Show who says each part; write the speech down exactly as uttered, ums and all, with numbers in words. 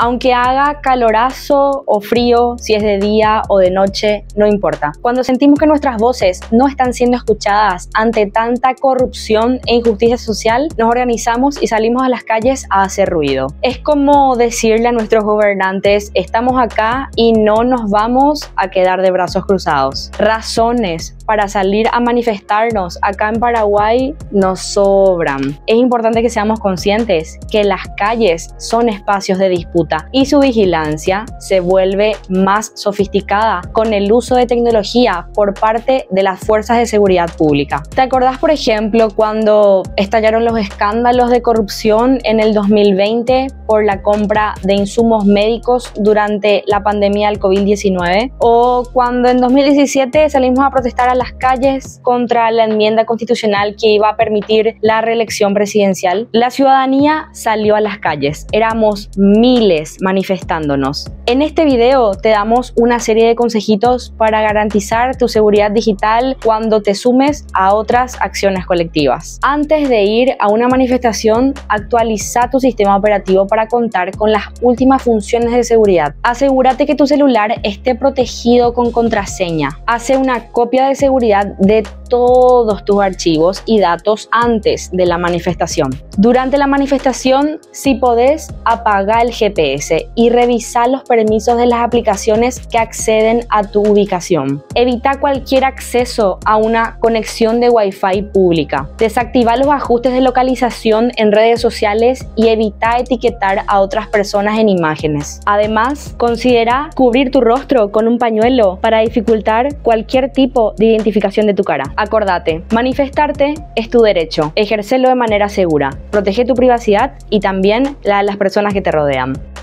Speaker 1: Aunque haga calorazo o frío, si es de día o de noche, no importa. Cuando sentimos que nuestras voces no están siendo escuchadas ante tanta corrupción e injusticia social, nos organizamos y salimos a las calles a hacer ruido. Es como decirle a nuestros gobernantes, estamos acá y no nos vamos a quedar de brazos cruzados. Razones para salir a manifestarnos acá en Paraguay nos sobran. Es importante que seamos conscientes que las calles son espacios de disputa y su vigilancia se vuelve más sofisticada con el uso de tecnología por parte de las fuerzas de seguridad pública. ¿Te acordás, por ejemplo, cuando estallaron los escándalos de corrupción en el dos mil veinte por la compra de insumos médicos durante la pandemia del COVID diecinueve? ¿O cuando en dos mil diecisiete salimos a protestar a las calles contra la enmienda constitucional que iba a permitir la reelección presidencial? La ciudadanía salió a las calles. Éramos miles manifestándonos. En este video te damos una serie de consejitos para garantizar tu seguridad digital cuando te sumes a otras acciones colectivas. Antes de ir a una manifestación, actualiza tu sistema operativo para contar con las últimas funciones de seguridad. Asegúrate que tu celular esté protegido con contraseña. Hace una copia de seguridad de todos tus archivos y datos antes de la manifestación. Durante la manifestación, si podés, apaga el G P S y revisa los permisos de las aplicaciones que acceden a tu ubicación. Evita cualquier acceso a una conexión de Wi-Fi pública. Desactiva los ajustes de localización en redes sociales y evita etiquetar a otras personas en imágenes. Además, considera cubrir tu rostro con un pañuelo para dificultar cualquier tipo de identificación de tu cara. Acordate, manifestarte es tu derecho. Ejércelo de manera segura. Protege tu privacidad y también la de las personas que te rodean.